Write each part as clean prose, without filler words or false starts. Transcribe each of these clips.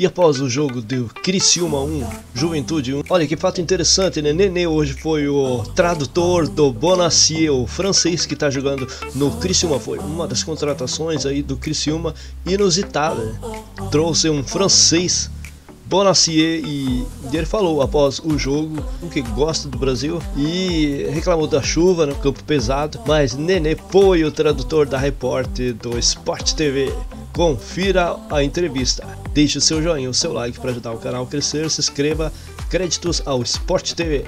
E após o jogo do Criciúma 1, Juventude 1, olha que fato interessante, né? Nenê hoje foi o tradutor do Bonacier, o francês que está jogando no Criciúma. Foi uma das contratações aí do Criciúma inusitada, né? Trouxe um francês, Bonacier, e ele falou após o jogo que gosta do Brasil e reclamou da chuva no campo pesado, mas Nenê foi o tradutor da repórter do Sport TV. Confira a entrevista, deixe o seu joinha, o seu like para ajudar o canal a crescer, se inscreva, créditos ao Sport TV.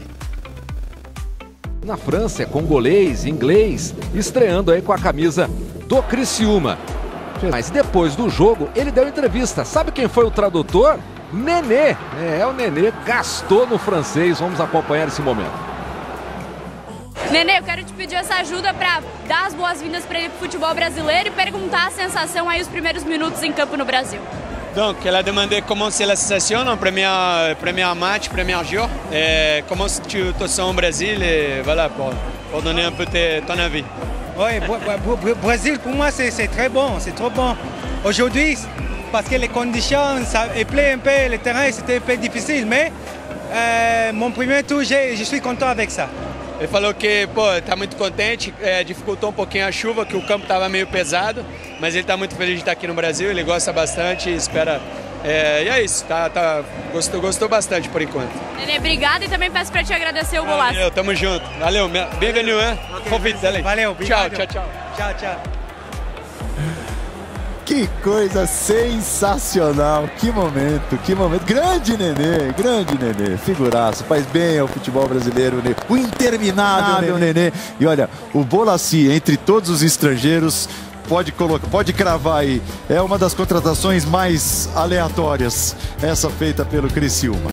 Na França é congolês, inglês, estreando aí com a camisa do Criciúma. Mas depois do jogo ele deu entrevista, sabe quem foi o tradutor? Nenê, o Nenê gastou no francês, vamos acompanhar esse momento. Nenê, eu quero te pedir essa ajuda para dar as boas-vindas para ele pro futebol brasileiro e perguntar a sensação aí os primeiros minutos em campo no Brasil. Donc, elle a demandé comment c'est la sensation en premier match, premier jour, et comment tu te sens au Brésil, et voilà, pour donner un peu ton avis. Oui, Brésil pour moi c'est très bon, c'est trop bon. Aujourd'hui, parce que les conditions, ça plaît un peu, le terrain c'était un peu difficile, mais mon premier tour, je suis content avec ça. Ele falou que, tá muito contente, dificultou um pouquinho a chuva, que o campo estava meio pesado, mas ele tá muito feliz de estar aqui no Brasil, ele gosta bastante e espera. E é isso, gostou bastante por enquanto. Nenê, obrigado e também peço para te agradecer o golaço. Valeu, tamo junto. Valeu, bem-vindo, hein? Valeu, obrigado. Tchau. Que coisa sensacional, que momento, grande Nenê, figuraço, faz bem ao futebol brasileiro, Nenê. O interminável Nenê. E olha, o Bonacier, entre todos os estrangeiros, pode cravar aí, é uma das contratações mais aleatórias, essa feita pelo Criciúma.